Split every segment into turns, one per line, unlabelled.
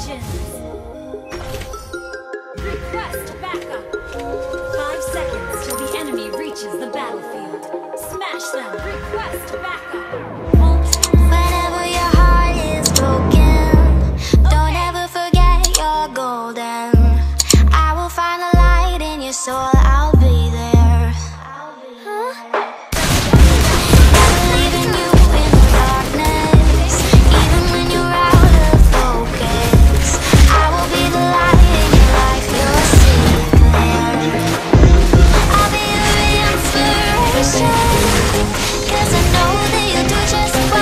Legends. Request backup. 5 seconds till the enemy reaches the battlefield. Smash them. Request backup.
Whenever your heart is broken, don't ever forget you're golden. I will find a light in your soul, I'll be there. I believe in you in the darkness, even when you're out of focus. I will be the light in your life, you'll see it clear. I'll be your inspiration, 'cause I know that you'll do just fine.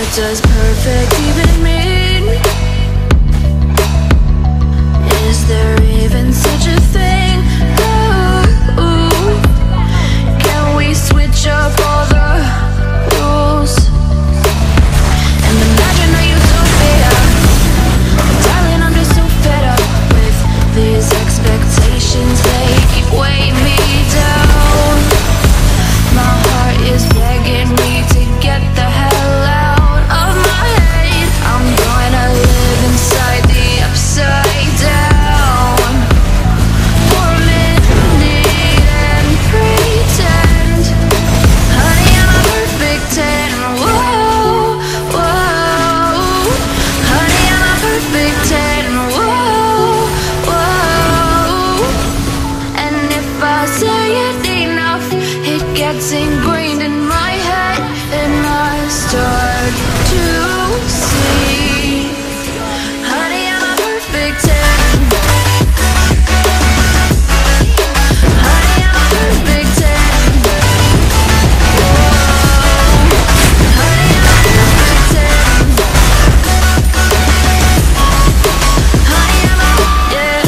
does perfect even mean? Is there even such a thing? Ooh, can we switch up all the rules and imagine a utopia? Darling, I'm just so fed up with these expectations. They keep weighing me down. My heart is begging me to get the hell out of my head. I'm gonna live inside the upside down for a minute and pretend, honey, I'm a perfect 10. Whoa, whoa, honey, I'm a perfect 10. Whoa, whoa, and if I say it enough, it gets ingrained in my head, and I start to see, honey, I'm a perfect 10. Honey, I'm a perfect 10. Whoa, honey, I'm a perfect 10. Honey, I'm a, yeah.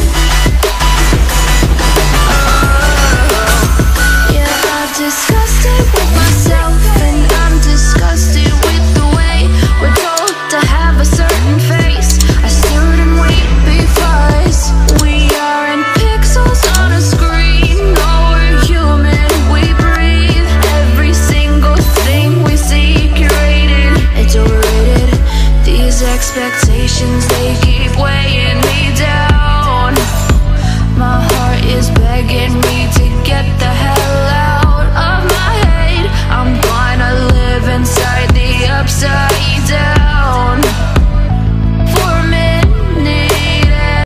Yeah, I've discussed it with myself, and I'm disgusted with the way we're told to have a certain face, a certain weight, because we aren't pixels on a screen. No, we're human, we breathe. Every single thing we see curated, it's overrated. These expectations, they keep weighing